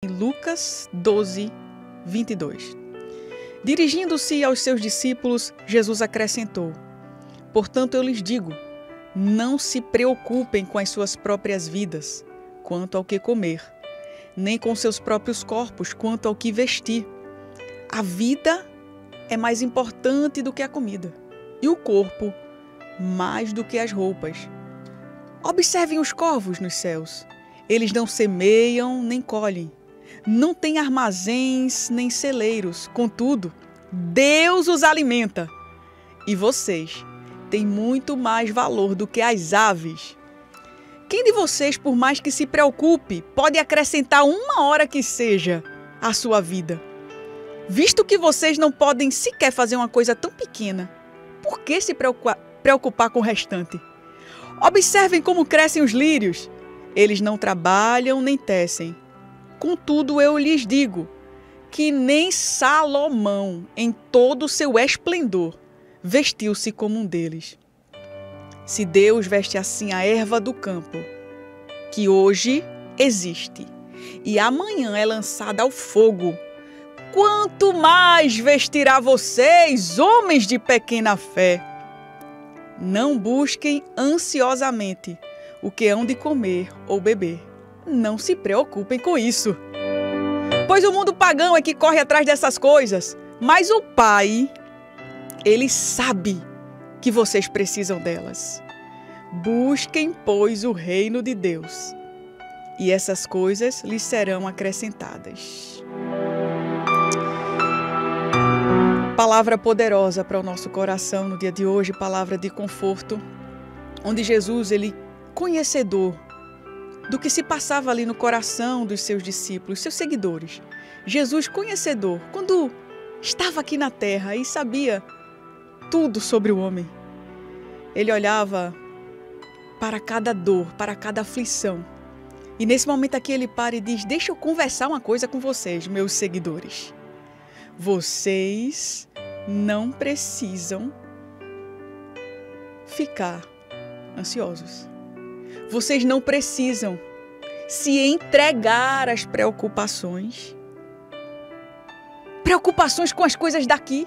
Lucas 12, 22. Dirigindo-se aos seus discípulos, Jesus acrescentou: portanto, eu lhes digo, não se preocupem com as suas próprias vidas, quanto ao que comer, nem com seus próprios corpos, quanto ao que vestir. A vida é mais importante do que a comida, e o corpo mais do que as roupas. Observem os corvos nos céus. Eles não semeiam nem colhem, não têm armazéns nem celeiros. Contudo, Deus os alimenta. E vocês têm muito mais valor do que as aves. Quem de vocês, por mais que se preocupe, pode acrescentar uma hora que seja à sua vida? Visto que vocês não podem sequer fazer uma coisa tão pequena, por que se preocupar com o restante? Observem como crescem os lírios. Eles não trabalham nem tecem. Contudo, eu lhes digo que nem Salomão, em todo o seu esplendor, vestiu-se como um deles. Se Deus veste assim a erva do campo, que hoje existe e amanhã é lançada ao fogo, quanto mais vestirá vocês, homens de pequena fé? Não busquem ansiosamente o que hão de comer ou beber. Não se preocupem com isso. Pois o mundo pagão é que corre atrás dessas coisas. Mas o Pai, Ele sabe que vocês precisam delas. Busquem, pois, o reino de Deus, e essas coisas lhes serão acrescentadas. Palavra poderosa para o nosso coração no dia de hoje, palavra de conforto, onde Jesus, Ele conhecedor do que se passava ali no coração dos seus discípulos, seus seguidores. Jesus conhecedor, quando estava aqui na terra e sabia tudo sobre o homem. Ele olhava para cada dor, para cada aflição. E nesse momento aqui ele para e diz: deixa eu conversar uma coisa com vocês, meus seguidores. Vocês não precisam ficar ansiosos. Vocês não precisam se entregar às preocupações. Preocupações com as coisas daqui.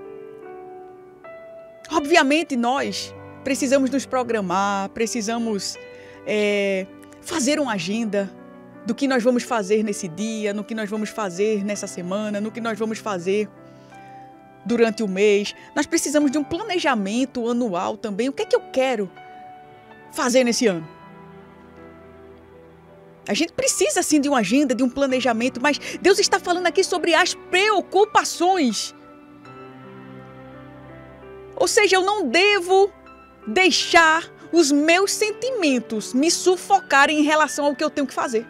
Obviamente nós precisamos nos programar, precisamos fazer uma agenda do que nós vamos fazer nesse dia, no que nós vamos fazer nessa semana, no que nós vamos fazer durante o mês. Nós precisamos de um planejamento anual também. O que é que eu quero fazer nesse ano? A gente precisa sim de uma agenda, de um planejamento, mas Deus está falando aqui sobre as preocupações. Ou seja, eu não devo deixar os meus sentimentos me sufocarem em relação ao que eu tenho que fazer.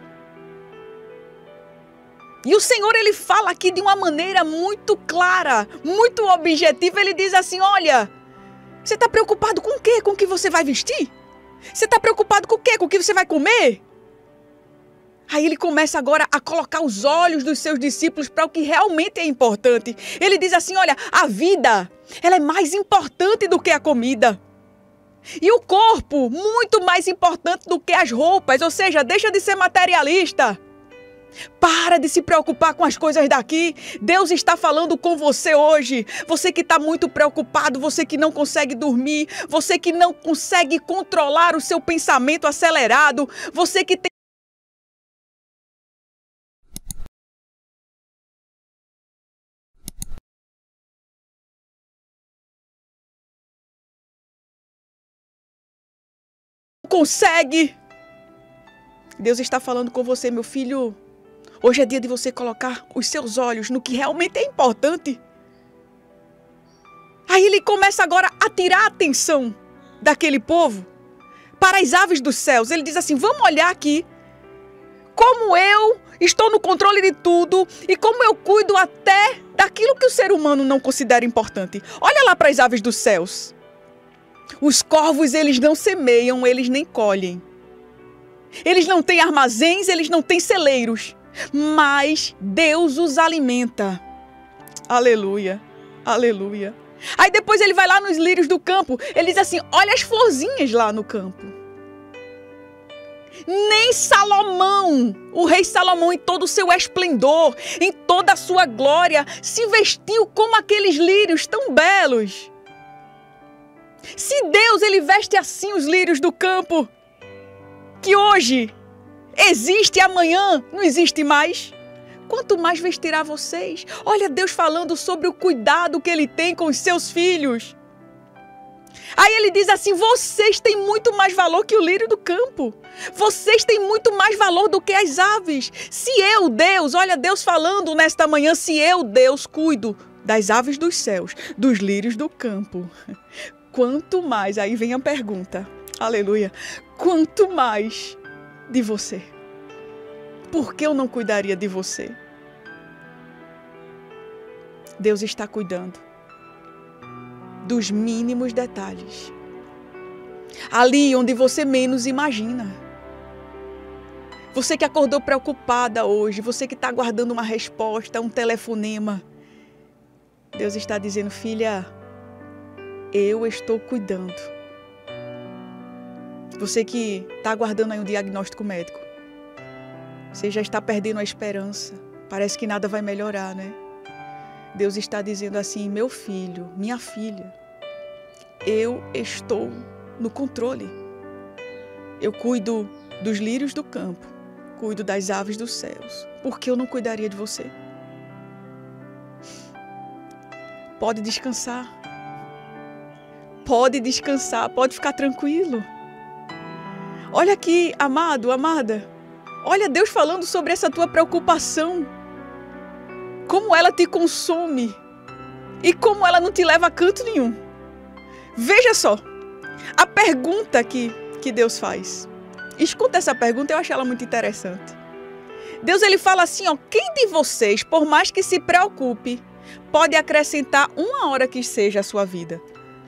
E o Senhor, Ele fala aqui de uma maneira muito clara, muito objetiva. Ele diz assim: olha, você está preocupado com o quê? Com o que você vai vestir? Você está preocupado com o quê? Com o que você vai comer? Aí ele começa agora a colocar os olhos dos seus discípulos para o que realmente é importante. Ele diz assim: olha, a vida, ela é mais importante do que a comida. E o corpo, muito mais importante do que as roupas. Ou seja, deixa de ser materialista. Para de se preocupar com as coisas daqui. Deus está falando com você hoje. Você que está muito preocupado, você que não consegue dormir, você que não consegue controlar o seu pensamento acelerado, você que tem consegue. Deus está falando com você, meu filho. Hoje é dia de você colocar os seus olhos no que realmente é importante. Aí ele começa agora a tirar a atenção daquele povo para as aves dos céus. Ele diz assim: vamos olhar aqui como eu estou no controle de tudo e como eu cuido até daquilo que o ser humano não considera importante. Olha lá para as aves dos céus. Os corvos, eles não semeiam, eles nem colhem. Eles não têm armazéns, eles não têm celeiros. Mas Deus os alimenta. Aleluia, aleluia. Aí depois ele vai lá nos lírios do campo. Ele diz assim: olha as florzinhas lá no campo. Nem Salomão, o rei Salomão, em todo o seu esplendor, em toda a sua glória, se vestiu como aqueles lírios tão belos. Se Deus, ele veste assim os lírios do campo, que hoje existe e amanhã não existe mais, quanto mais vestirá vocês? Olha Deus falando sobre o cuidado que ele tem com os seus filhos. Aí ele diz assim, vocês têm muito mais valor que o lírio do campo. Vocês têm muito mais valor do que as aves. Se eu, Deus, olha Deus falando nesta manhã, se eu, Deus, cuido das aves dos céus, dos lírios do campo, quanto mais, aí vem a pergunta, aleluia, quanto mais de você? Por que eu não cuidaria de você? Deus está cuidando dos mínimos detalhes. Ali onde você menos imagina. Você que acordou preocupada hoje, você que está aguardando uma resposta, um telefonema. Deus está dizendo, filha, eu estou cuidando. Você que está aguardando aí um diagnóstico médico. Você já está perdendo a esperança. Parece que nada vai melhorar, né? Deus está dizendo assim, meu filho, minha filha, eu estou no controle. Eu cuido dos lírios do campo, cuido das aves dos céus. Por que eu não cuidaria de você? Pode descansar. Pode descansar, pode ficar tranquilo. Olha aqui, amado, amada. Olha Deus falando sobre essa tua preocupação. Como ela te consome e como ela não te leva a canto nenhum. Veja só, a pergunta que Deus faz. Escuta essa pergunta, eu acho ela muito interessante. Deus ele fala assim, ó, quem de vocês, por mais que se preocupe, pode acrescentar uma hora que seja a sua vida?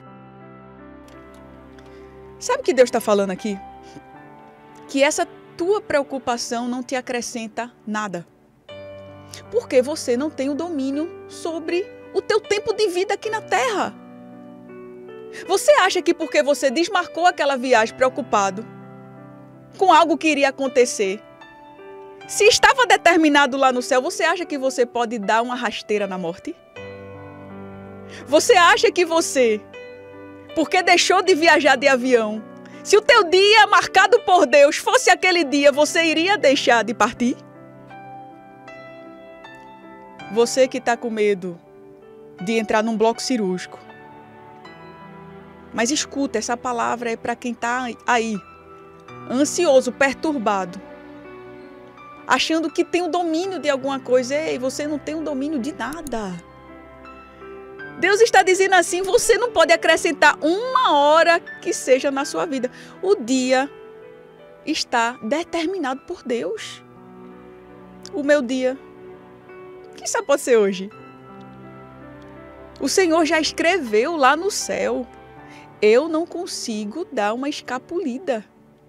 Sabe o que Deus está falando aqui? Que essa tua preocupação não te acrescenta nada. Porque você não tem o domínio sobre o teu tempo de vida aqui na Terra. Você acha que porque você desmarcou aquela viagem preocupado com algo que iria acontecer, se estava determinado lá no céu, você acha que você pode dar uma rasteira na morte? Você acha que você, porque deixou de viajar de avião, se o teu dia marcado por Deus fosse aquele dia, você iria deixar de partir? Você que está com medo de entrar num bloco cirúrgico. Mas escuta, essa palavra é para quem está aí, ansioso, perturbado, achando que tem o domínio de alguma coisa. Ei, você não tem o domínio de nada. Deus está dizendo assim, você não pode acrescentar uma hora que seja na sua vida. O dia está determinado por Deus. O meu dia, quem sabe pode ser hoje. O Senhor já escreveu lá no céu. Eu não consigo dar uma escapulida.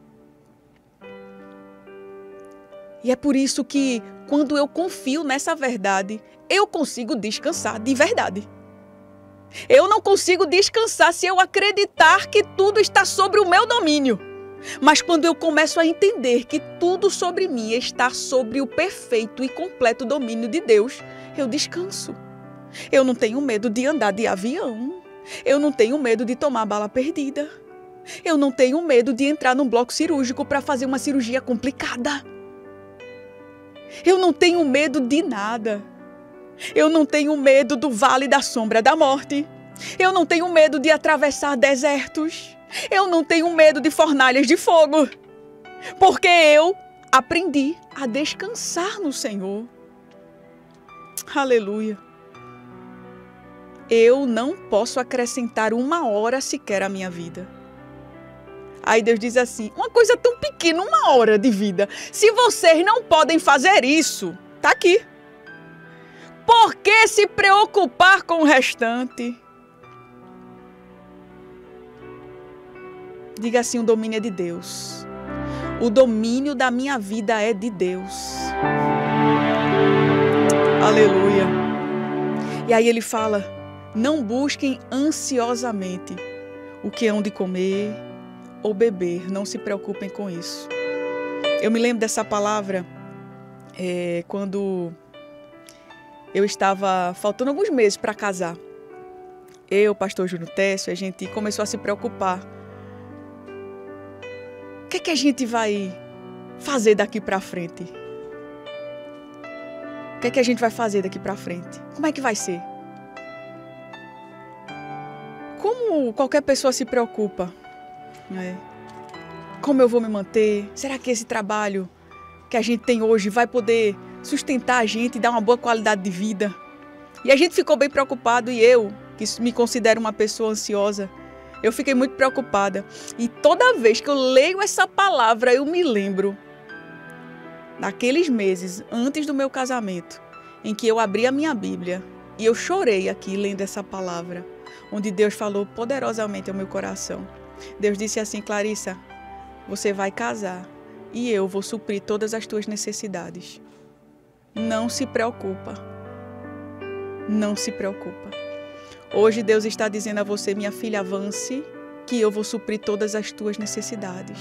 E é por isso que, quando eu confio nessa verdade, eu consigo descansar de verdade. Eu não consigo descansar se eu acreditar que tudo está sobre o meu domínio. Mas quando eu começo a entender que tudo sobre mim está sobre o perfeito e completo domínio de Deus, eu descanso. Eu não tenho medo de andar de avião. Eu não tenho medo de tomar bala perdida. Eu não tenho medo de entrar num bloco cirúrgico para fazer uma cirurgia complicada. Eu não tenho medo de nada. Eu não tenho medo do vale da sombra da morte. Eu não tenho medo de atravessar desertos. Eu não tenho medo de fornalhas de fogo. Porque eu aprendi a descansar no Senhor. Aleluia. Eu não posso acrescentar uma hora sequer à minha vida. Aí Deus diz assim, uma coisa tão pequena, uma hora de vida. Se vocês não podem fazer isso, tá aqui. Por que se preocupar com o restante? Diga assim, o domínio é de Deus. O domínio da minha vida é de Deus. Aleluia. E aí ele fala, não busquem ansiosamente o que hão de comer ou beber. Não se preocupem com isso. Eu me lembro dessa palavra quando eu estava faltando alguns meses para casar. Eu, o pastor Júnior Técio, a gente começou a se preocupar. O que é que a gente vai fazer daqui para frente? O que é que a gente vai fazer daqui para frente? Como é que vai ser? Como qualquer pessoa se preocupa, né? Como eu vou me manter? Será que esse trabalho que a gente tem hoje vai poder sustentar a gente e dar uma boa qualidade de vida? E a gente ficou bem preocupado, e eu, que me considero uma pessoa ansiosa, eu fiquei muito preocupada. E toda vez que eu leio essa palavra, eu me lembro naqueles meses antes do meu casamento, em que eu abri a minha Bíblia e eu chorei aqui lendo essa palavra, onde Deus falou poderosamente ao meu coração. Deus disse assim: Clarissa, você vai casar e eu vou suprir todas as tuas necessidades. Não se preocupa. Não se preocupa. Hoje Deus está dizendo a você: minha filha, avance, que eu vou suprir todas as tuas necessidades.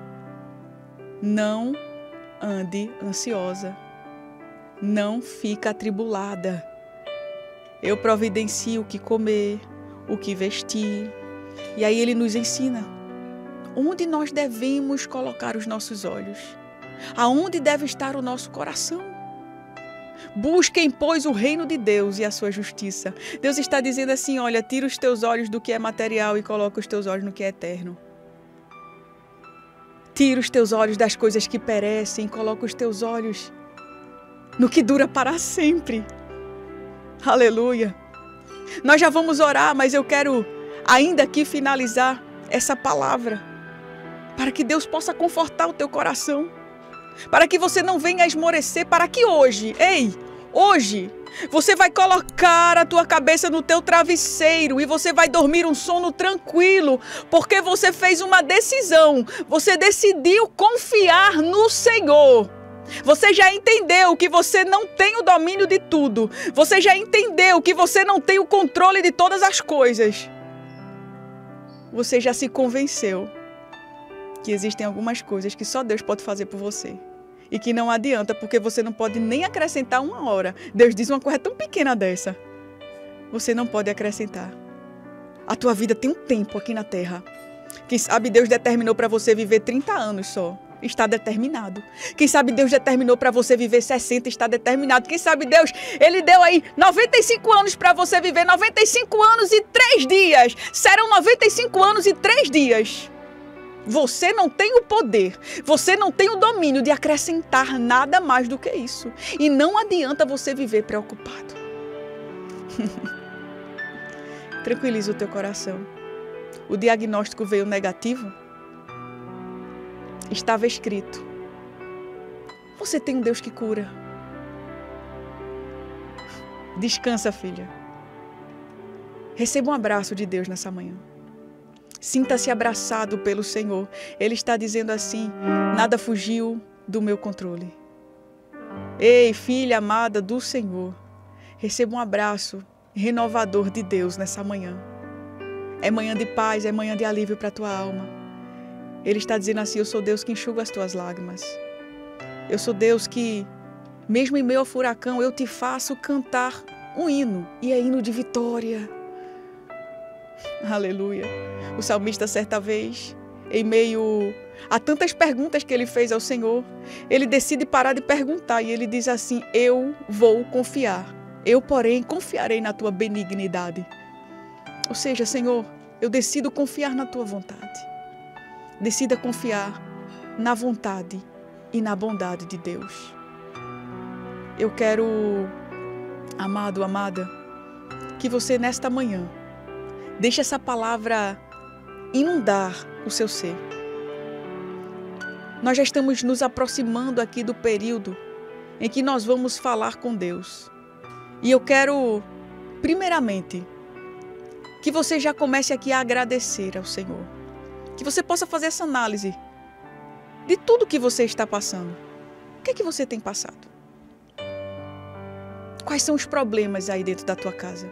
Não ande ansiosa. Não fica atribulada. Eu providencio o que comer, o que vestir. E aí Ele nos ensina onde nós devemos colocar os nossos olhos. Aonde deve estar o nosso coração. Busquem, pois, o reino de Deus e a sua justiça. Deus está dizendo assim: olha, tira os teus olhos do que é material e coloca os teus olhos no que é eterno. Tira os teus olhos das coisas que perecem e coloca os teus olhos no que dura para sempre. Aleluia. Nós já vamos orar, mas eu quero ainda aqui finalizar essa palavra para que Deus possa confortar o teu coração, para que você não venha a esmorecer, para que hoje, hoje, você vai colocar a tua cabeça no teu travesseiro e você vai dormir um sono tranquilo, porque você fez uma decisão, você decidiu confiar no Senhor. Você já entendeu que você não tem o domínio de tudo, você já entendeu que você não tem o controle de todas as coisas. Você já se convenceu que existem algumas coisas que só Deus pode fazer por você. E que não adianta, porque você não pode nem acrescentar uma hora. Deus diz uma coisa tão pequena dessa. Você não pode acrescentar. A tua vida tem um tempo aqui na terra. Quem sabe Deus determinou para você viver 30 anos só. Está determinado. Quem sabe Deus determinou para você viver 60, está determinado. Quem sabe Deus, Ele deu aí 95 anos para você viver 95 anos e 3 dias. Serão 95 anos e 3 dias. Você não tem o poder, você não tem o domínio de acrescentar nada mais do que isso. E não adianta você viver preocupado. Tranquiliza o teu coração. O diagnóstico veio negativo. Estava escrito: você tem um Deus que cura. Descansa, filha. Receba um abraço de Deus nessa manhã. Sinta-se abraçado pelo Senhor. Ele está dizendo assim: nada fugiu do meu controle. Ei, filha amada do Senhor, receba um abraço renovador de Deus nessa manhã. É manhã de paz, é manhã de alívio para a tua alma. Ele está dizendo assim: eu sou Deus que enxuga as tuas lágrimas. Eu sou Deus que, mesmo em meio ao furacão, eu te faço cantar um hino, e é hino de vitória. Aleluia. O salmista, certa vez, em meio a tantas perguntas que ele fez ao Senhor, ele decide parar de perguntar e ele diz assim: eu vou confiar. Eu, porém, confiarei na tua benignidade. Ou seja, Senhor, eu decido confiar na tua vontade. Decida confiar na vontade e na bondade de Deus. Eu quero, amado, amada, que você nesta manhã deixe essa palavra inundar o seu ser. Nós já estamos nos aproximando aqui do período em que nós vamos falar com Deus. E eu quero, primeiramente, que você já comece aqui a agradecer ao Senhor. Que você possa fazer essa análise de tudo que você está passando. O que é que você tem passado? Quais são os problemas aí dentro da tua casa?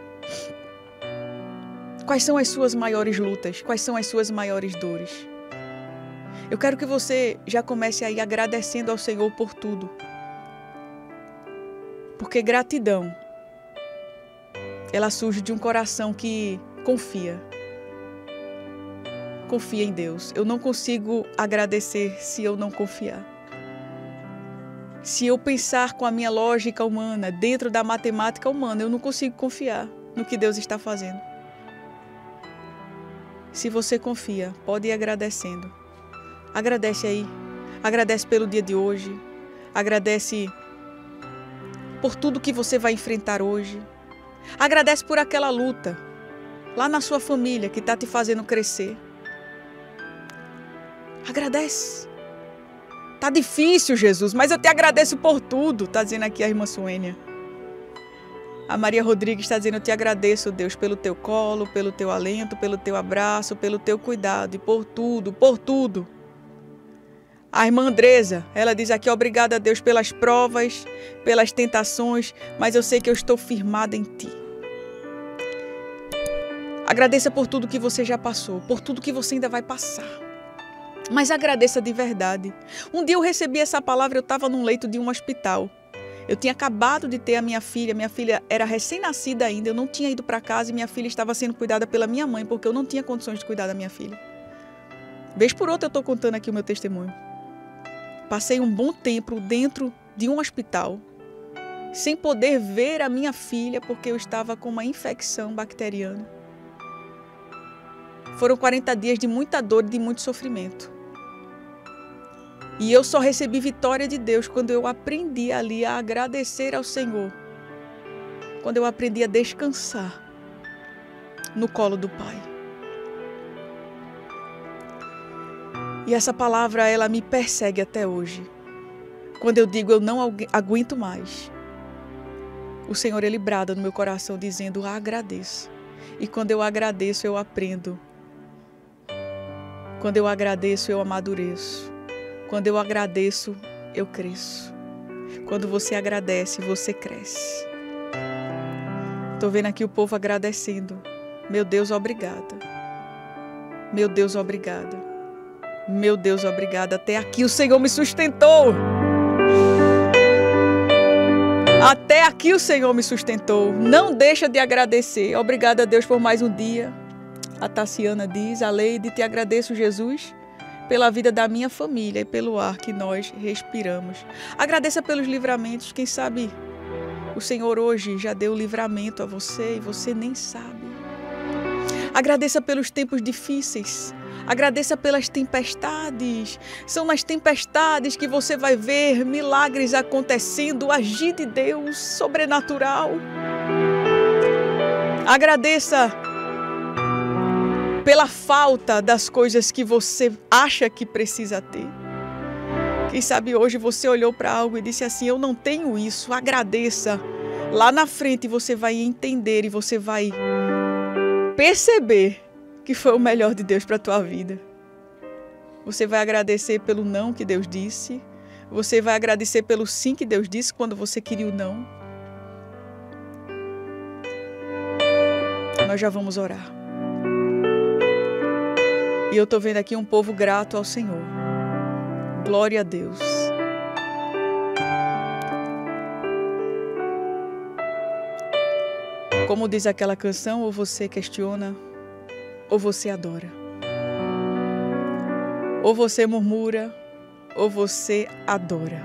Quais são as suas maiores lutas? Quais são as suas maiores dores? Eu quero que você já comece aí agradecendo ao Senhor por tudo. Porque gratidão, ela surge de um coração que confia. Confia em Deus. Eu não consigo agradecer se eu não confiar. Se eu pensar com a minha lógica humana, dentro da matemática humana, eu não consigo confiar no que Deus está fazendo. Se você confia, pode ir agradecendo. Agradece aí. Agradece pelo dia de hoje. Agradece por tudo que você vai enfrentar hoje. Agradece por aquela luta lá na sua família que está te fazendo crescer. Agradece. Tá difícil, Jesus, mas eu te agradeço por tudo, está dizendo aqui a irmã Suênia. A Maria Rodrigues está dizendo, eu te agradeço, Deus, pelo teu colo, pelo teu alento, pelo teu abraço, pelo teu cuidado e por tudo, por tudo. A irmã Andresa, ela diz aqui, obrigada a Deus pelas provas, pelas tentações, mas eu sei que eu estou firmada em ti. Agradeça por tudo que você já passou, por tudo que você ainda vai passar. Mas agradeça de verdade. Um dia eu recebi essa palavra, eu estava num leito de um hospital. Eu tinha acabado de ter a minha filha era recém-nascida ainda, eu não tinha ido para casa e minha filha estava sendo cuidada pela minha mãe, porque eu não tinha condições de cuidar da minha filha. Vez por outra eu estou contando aqui o meu testemunho. Passei um bom tempo dentro de um hospital, sem poder ver a minha filha, porque eu estava com uma infecção bacteriana. Foram 40 dias de muita dor e de muito sofrimento. E eu só recebi vitória de Deus quando eu aprendi ali a agradecer ao Senhor. Quando eu aprendi a descansar no colo do Pai. E essa palavra, ela me persegue até hoje. Quando eu digo eu não aguento mais, o Senhor, Ele brada no meu coração dizendo, agradeça. E quando eu agradeço, eu aprendo. Quando eu agradeço, eu amadureço. Quando eu agradeço, eu cresço. Quando você agradece, você cresce. Estou vendo aqui o povo agradecendo. Meu Deus, obrigada. Meu Deus, obrigada. Meu Deus, obrigada. Até aqui o Senhor me sustentou. Até aqui o Senhor me sustentou. Não deixa de agradecer. Obrigada a Deus por mais um dia. A Tassiana diz, a Leide, te agradeço, Jesus, pela vida da minha família e pelo ar que nós respiramos. Agradeça pelos livramentos. Quem sabe o Senhor hoje já deu livramento a você e você nem sabe. Agradeça pelos tempos difíceis. Agradeça pelas tempestades. São nas tempestades que você vai ver milagres acontecendo, o agir de Deus sobrenatural. Agradeça pela falta das coisas que você acha que precisa ter. Quem sabe hoje você olhou para algo e disse assim, eu não tenho isso, agradeça. Lá na frente você vai entender e você vai perceber que foi o melhor de Deus para a tua vida. Você vai agradecer pelo não que Deus disse. Você vai agradecer pelo sim que Deus disse quando você queria o não. Nós já vamos orar. E eu estou vendo aqui um povo grato ao Senhor. Glória a Deus. Como diz aquela canção, ou você questiona, ou você adora. Ou você murmura, ou você adora.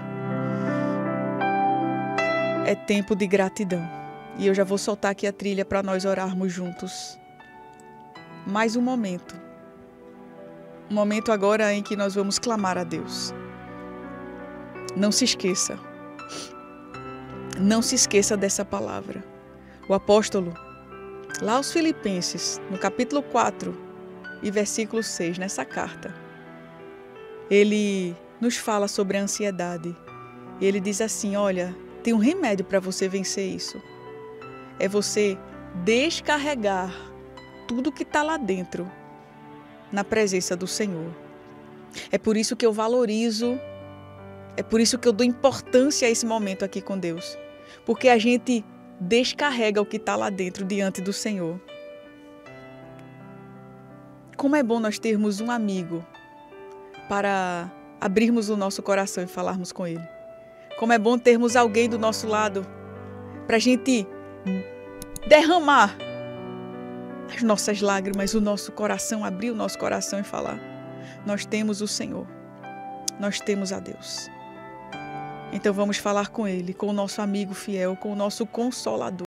É tempo de gratidão. E eu já vou soltar aqui a trilha para nós orarmos juntos. Mais um momento. Um momento agora em que nós vamos clamar a Deus. Não se esqueça. Não se esqueça dessa palavra. O apóstolo, lá aos Filipenses, no capítulo 4 e versículo 6, nessa carta, ele nos fala sobre a ansiedade. E ele diz assim, olha, tem um remédio para você vencer isso. É você descarregar tudo que está lá dentro na presença do Senhor. É por isso que eu valorizo, é por isso que eu dou importância a esse momento aqui com Deus. Porque a gente descarrega o que está lá dentro diante do Senhor. Como é bom nós termos um amigo para abrirmos o nosso coração e falarmos com Ele. Como é bom termos alguém do nosso lado para a gente derramar as nossas lágrimas, o nosso coração, abrir o nosso coração e falar: nós temos o Senhor, nós temos a Deus. Então vamos falar com Ele, com o nosso amigo fiel, com o nosso Consolador.